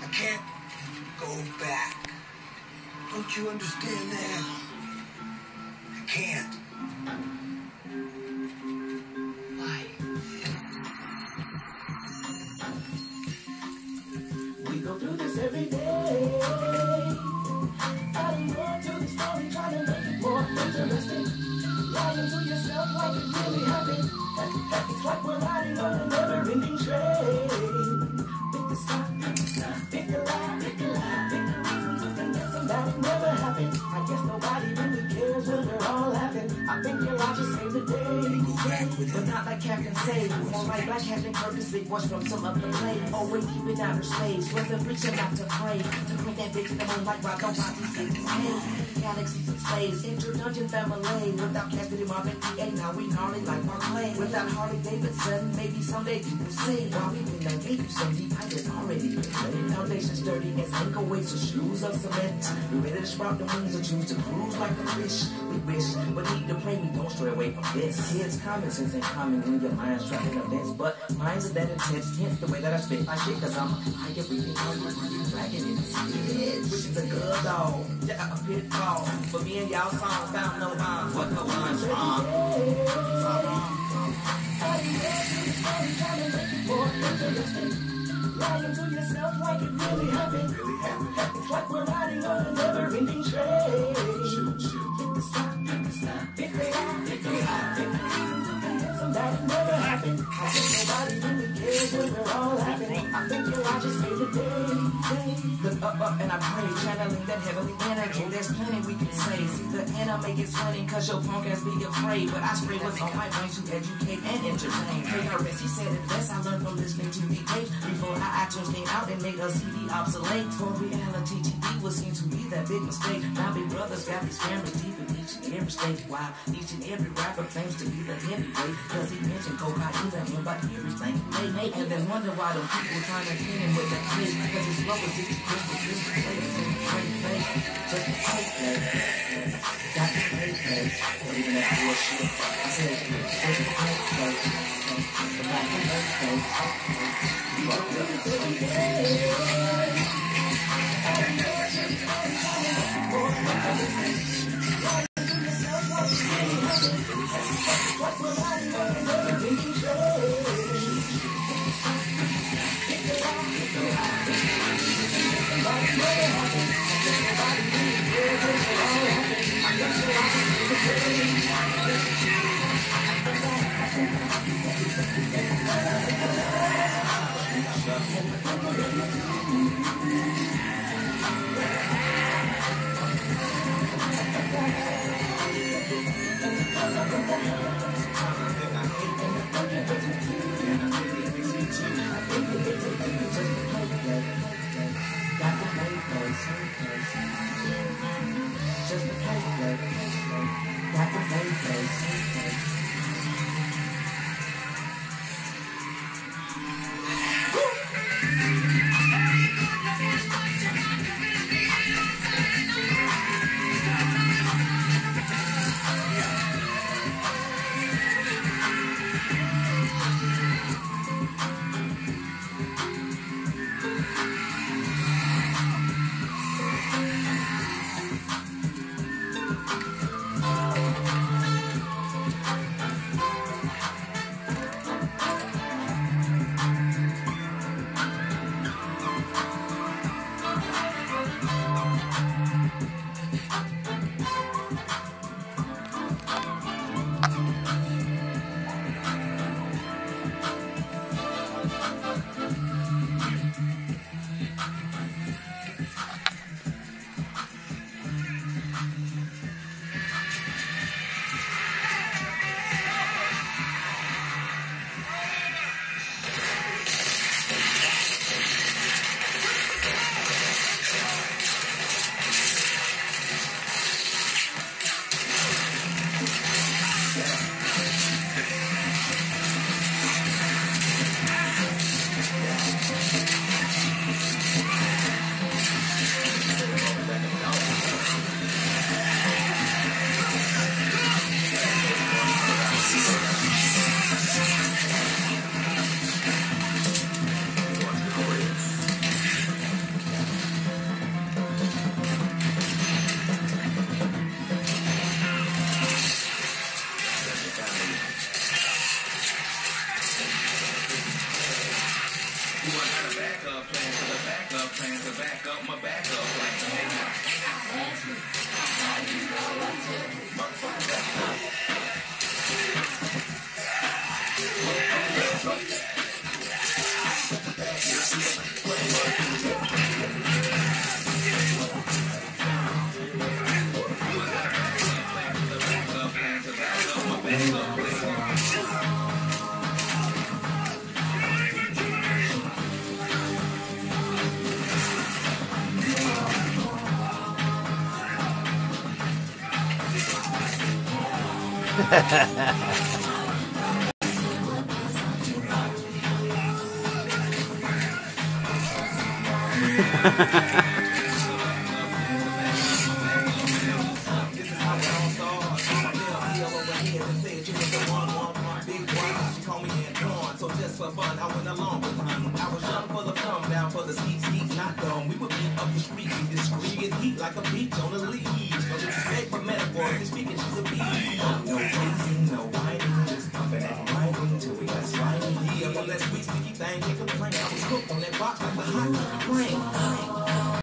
can't go back. Don't you understand that? I can't. Why? We go through this every day. Adding more to the story, trying to make it more interesting. Lying to yourself like it really happened. It's like we're riding on a never-ending train. Pick the stop, pick the lie, pick the reason to convince them that it never happened. I guess nobody really cares when we're all laughing. I think your logic saved the day. But not like Captain Save, more like Captain Kirk's big voice from some other play. Always keeping out her slaves, whether rich or not afraid. To bring that bitch in the moonlight while nobody's getting paid. Galaxies and slaves, enter dungeon family. Without Cassidy Marvin, PA, now we gnarly like Barclay. Without Harley Davidson, maybe someday people say, why we been like 8 so deep, I had already been laid. Foundations dirty as ankle weights or shoes of cement. We ready to sprout the wings or choose to cruise like a fish. We wish, but need to pray we don't stray away from this. Kids, common sense ain't common when your mind's trapped in events. But mine's are that intense, hence the way that I spit my shit. Cause I'm I get reading dragging in his head. Which is a good dog, yeah, a pitfall. But me and y'all songs found no rhymes. What the one's wrong? Lying to yourself like it really happened. It's like we're riding on a never-ending train. Pick the stop, pick the lie, pick the reason to convince them that it never happened. I guess nobody really cares when we're all laughing. I think your logic saved the day. Look up and I pray, channeling that heavenly energy. There's plenty we can say. See the anime gets funny cause your punk ass be afraid. But I spray what's on my brain to educate and entertain. KRS, he said it best, I learned from listening to the tape. Before iTunes came out and made a CD obsolete. For reality TV was seen to be that big mistake. Now big brothers got these cameras deep in each and every state. While each and every rapper claims to be the heavyweight. Cause he mentioned cocaine and him about everything. Hey, and then wonder why them people trying to pin him with that case. Cause his flow is just crystal, just a play, just a great face. Just a fake face. Got the fake face. Even that bullshit. I said, just a fake face. The black and fake face. Fucked up. So just for fun, I went along with him. I was young for the come down for the skeet, not dumb. We would beat up the street, we discreet, get heat like a beach on the leaves.